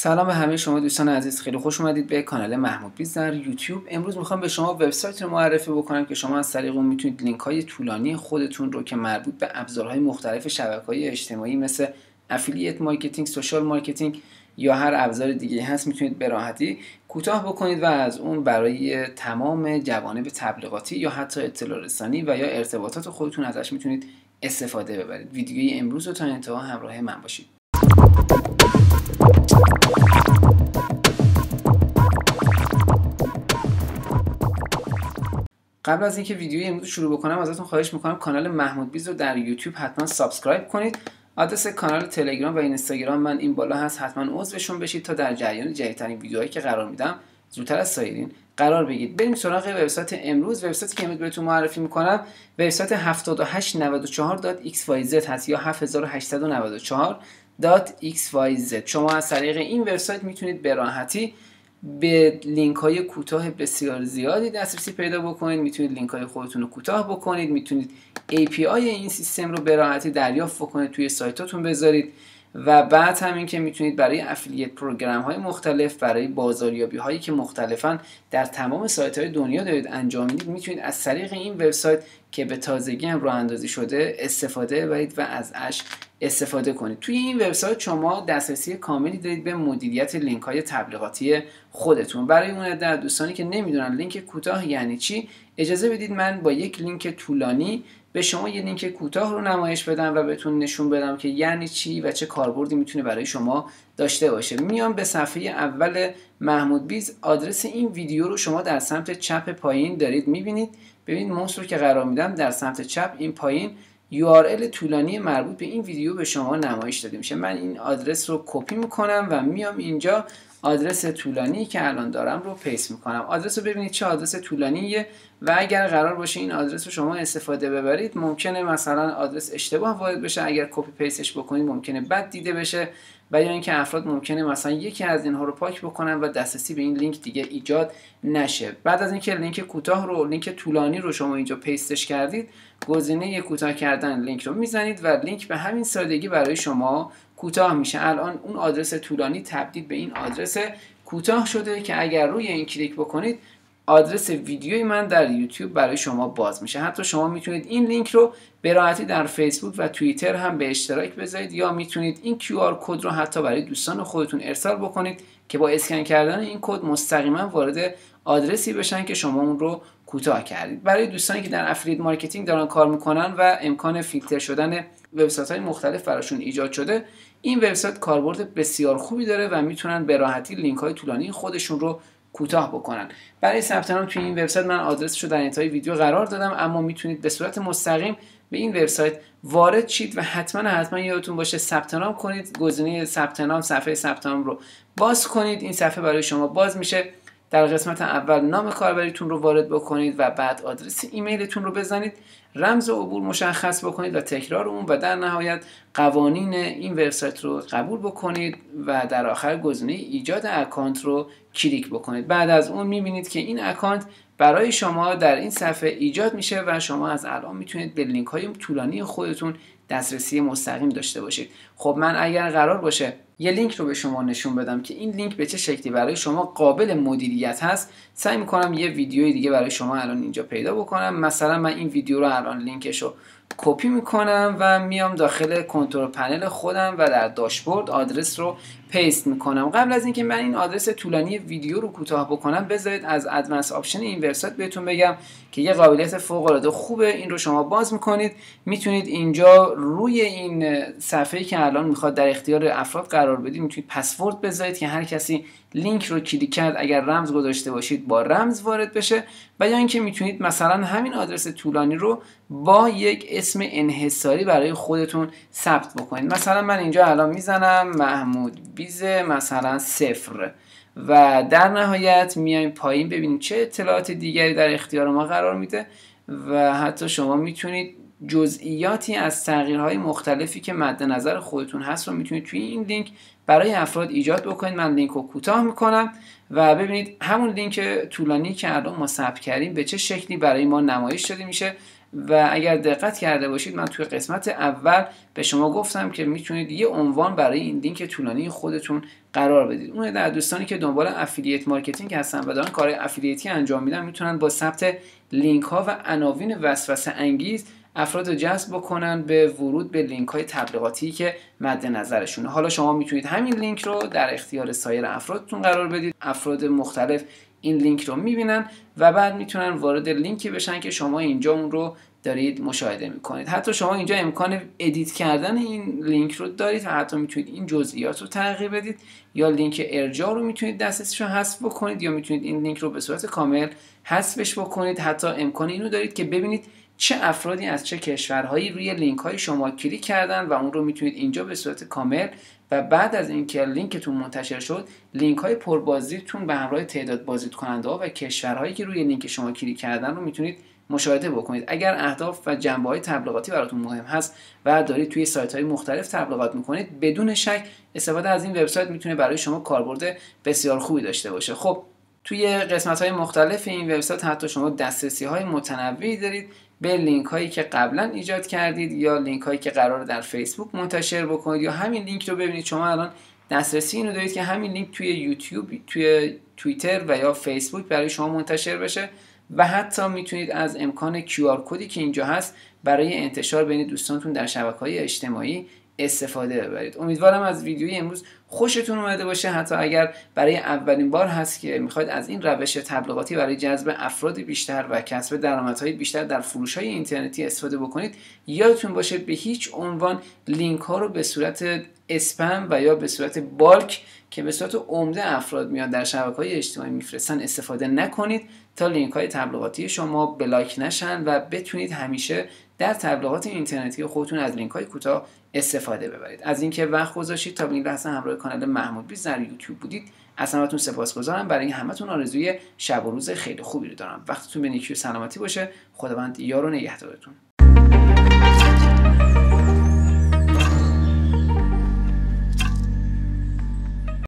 سلام به همه شما دوستان عزیز، خیلی خوش اومدید به کانال محمود بیز در یوتیوب. امروز میخوام به شما وبسایت رو معرفی بکنم که شما از طریق اون میتونید لینک های طولانی خودتون رو که مربوط به ابزارهای مختلف شبکه‌های اجتماعی مثل افیلیت مارکتینگ، سوشال مارکتینگ یا هر ابزار دیگه هست میتونید به راحتی کوتاه بکنید و از اون برای تمام جوانب تبلیغاتی یا حتی اطلاع رسانی و یا ارتباطات خودتون ازش میتونید استفاده ببرید. ویدیوی امروز رو تا انتها همراه من باشید. قبل از اینکه ویدیوی امروز شروع بکنم ازتون خواهش میکنم کانال محمود بیز رو در یوتیوب حتما سابسکرایب کنید. آدرس کانال تلگرام و اینستاگرام من این بالا هست، حتما عضوشون بشید تا در جریان جدیدترین ویدیوهایی که قرار میدم زودتر از سایرین قرار بگیرید. بریم سراغ وبسایت امروز. وبسایتی که امروز بهتون معرفی میکنم وبسایت 7894.xyz هست یا 7894.xyz. شما از طریق این وبسایت میتونید به راحتی به لینک های کوتاه بسیار زیادی دسترسی پیدا بکنید، میتونید لینک های خودتون رو کوتاه بکنید، میتونید API این سیستم رو به راحتی دریافت بکنید، توی سایتاتون بذارید و بعد همین که میتونید برای افیلیت پروگرام های مختلف، برای بازاریابی هایی که مختلفاً در تمام سایت های دنیا دارید انجام میدید، میتونید از طریق این وبسایت که به تازگی هم راه اندازی شده استفاده ببرید و ازش استفاده کنید. توی این وبسایت شما دسترسی کاملی دارید به مدیریت لینک های تبلیغاتی خودتون. برای اون عده دوستانی که نمیدونن لینک کوتاه یعنی چی، اجازه بدید من با یک لینک طولانی به شما یه لینک کوتاه رو نمایش بدم و بهتون نشون بدم که یعنی چی و چه کاربردی میتونه برای شما داشته باشه. میام به صفحه اول محمود بیز. آدرس این ویدیو رو شما در سمت چپ پایین دارید میبینید. ببینید موس رو که قرار میدم در سمت چپ این پایین URL طولانی مربوط به این ویدیو به شما نمایش داده میشه. من این آدرس رو کپی میکنم و میام اینجا آدرس طولانی که الان دارم رو پیست میکنم. آدرس رو ببینید چه آدرس طولانیه و اگر قرار باشه این آدرس رو شما استفاده ببرید ممکنه مثلا آدرس اشتباه وارد بشه، اگر کپی پیستش بکنید ممکنه بد دیده بشه و یا اینکه افراد ممکنه مثلا یکی از اینها رو پاک بکنن و دسترسی به این لینک دیگه ایجاد نشه. بعد از اینکه لینک کوتاه رو لینک طولانی رو شما اینجا پیستش کردید، گزینه کوتاه کردن لینک رو میزنید و لینک به همین سادگی برای شما کوتاه میشه. الان اون آدرس طولانی تبدیل به این آدرس کوتاه شده که اگر روی این کلیک بکنید آدرس ویدیوی من در یوتیوب برای شما باز میشه. حتی شما میتونید این لینک رو به راحتی در فیسبوک و توییتر هم به اشتراک بذارید یا میتونید این QR کد رو حتی برای دوستان خودتون ارسال بکنید که با اسکن کردن این کد مستقیما وارد آدرسی بشن که شما اون رو کوتاه کردید. برای دوستانی که در افیلیت مارکتینگ دارن کار میکنن و امکان فیلتر شدن وبسایت‌های مختلف براشون ایجاد شده، این وبسایت کاربرد بسیار خوبی داره و میتونن به راحتی لینک‌های طولانی خودشون رو کوتاه بکنن. برای ثبت نام توی این وبسایت من آدرسش رو در انتهای ویدیو قرار دادم، اما میتونید به صورت مستقیم به این وبسایت وارد شید و حتما یادتون باشه ثبت نام کنید. گزینه ثبت نام، صفحه ثبت نام رو باز کنید. این صفحه برای شما باز میشه. در قسمت اول نام کاربریتون رو وارد بکنید و بعد آدرس ایمیلتون رو بزنید، رمز عبور مشخص بکنید و تکرار اون و در نهایت قوانین این وبسایت رو قبول بکنید و در آخر گزینه ایجاد اکانت رو کلیک بکنید. بعد از اون میبینید که این اکانت برای شما در این صفحه ایجاد میشه و شما از الان میتونید به لینک های طولانی خودتون دسترسی مستقیم داشته باشید. خب من اگر قرار باشه یه لینک رو به شما نشون بدم که این لینک به چه شکلی برای شما قابل مدیریت هست، سعی میکنم یه ویدیوی دیگه برای شما الان اینجا پیدا بکنم. مثلا من این ویدیو رو الان لینکش رو کپی میکنم و میام داخل کنترل پنل خودم و در داشبورد آدرس رو پیست میکنم. قبل از اینکه من این آدرس طولانی ویدیو رو کوتاه بکنم، بذارید از ادوانس آپشن این وبسایت بهتون بگم که یه قابلیت فوق العاده خوبه. این رو شما باز میکنید، میتونید اینجا روی این صفحه‌ای که الان میخواد در اختیار افراد قرار بدید میتونید پسورد بذارید که هر کسی لینک رو کلیک کرد اگر رمز گذاشته باشید با رمز وارد بشه و یا اینکه میتونید مثلا همین آدرس طولانی رو با یک اسم انحصاری برای خودتون ثبت بکنید. مثلا من اینجا الان میزنم محمود بیز مثلا 0 و در نهایت میایم پایین ببینیم چه اطلاعات دیگری در اختیار ما قرار میده و حتی شما میتونید جزئیاتی از تغییرهای مختلفی که مد نظر خودتون هست رو میتونید توی این لینک برای افراد ایجاد بکنید. من لینک رو کوتاه میکنم و ببینید همون لینک طولانی که الان ما ثبت کردیم به چه شکلی برای ما نمایش داده میشه. و اگر دقت کرده باشید من توی قسمت اول به شما گفتم که میتونید یه عنوان برای این لینک طولانی خودتون قرار بدید. اون در دوستانی که دنبال افیلیت مارکتینگ هستن و دارن کار افیلیتی انجام میدن میتونن با ثبت لینک ها و عناوین وسوسه انگیز افراد رو جذب بکنن به ورود به لینک های تبلیغاتی که مد نظرشونه. حالا شما میتونید همین لینک رو در اختیار سایر افرادتون قرار بدید. افراد مختلف این لینک رو میبینن و بعد میتونن وارد لینکی بشن که شما اینجا اون رو دارید مشاهده میکنید. حتی شما اینجا امکان ادیت کردن این لینک رو دارید و حتی میتونید این جزئیات رو تغییر بدید، یا لینک ارجاع رو میتونید دسترسیش رو حذف بکنید، یا میتونید این لینک رو به صورت کامل حذفش بکنید. حتی امکان اینو دارید که ببینید چه افرادی از چه کشورهایی روی لینک های شما کلیک کردن و اون رو میتونید اینجا به صورت کامل و بعد از اینکه لینکتون منتشر شد لینک های پربازدیدتون به همراه تعداد بازدید کننده ها و کشورهایی که روی لینک شما کلیک کردن رو میتونید مشاهده بکنید. اگر اهداف و جنبه های تبلیغاتی براتون مهم هست و دارید توی سایت های مختلف تبلیغات میکنید، بدون شک استفاده از این وبسایت میتونه برای شما کاربرد بسیار خوبی داشته باشه. خب توی قسمت های مختلف این وبسایت حتی شما دسترسی های متنوعی دارید به لینک هایی که قبلا ایجاد کردید یا لینک هایی که قراره در فیسبوک منتشر بکنید، یا همین لینک رو ببینید شما الان دسترسی اینو دارید که همین لینک توی یوتیوب، توی توییتر و یا فیسبوک برای شما منتشر بشه و حتی میتونید از امکان QR کدی که اینجا هست برای انتشار بین دوستانتون در شبکه‌های اجتماعی استفاده ببرید. امیدوارم از ویدیوی امروز خوشتون اومده باشه. حتی اگر برای اولین بار هست که میخواید از این روش تبلیغاتی برای جذب افراد بیشتر و کسب درآمدهای بیشتر در فروش‌های اینترنتی استفاده بکنید، یادتون باشه به هیچ عنوان لینک ها رو به صورت اسپم و یا به صورت بالک که به صورت عمده افراد میان در شبکه‌های اجتماعی میفرستن استفاده نکنید تا لینک های تبلیغاتی شما بلاک نشن و بتونید همیشه در تبلیغات اینترنتی خودتون از لینک های کوتاه استفاده ببرید. از اینکه وقت گذاشتید تا به این لحظه همراه کانال محمود بیز در یوتیوب بودید از همتون سپاسگزارم. برای همتون آرزوی شب و روز خیلی خوبی رو دارم. وقتتون به نیکی و سلامتی باشه. خداوند یار و نگهدارتون.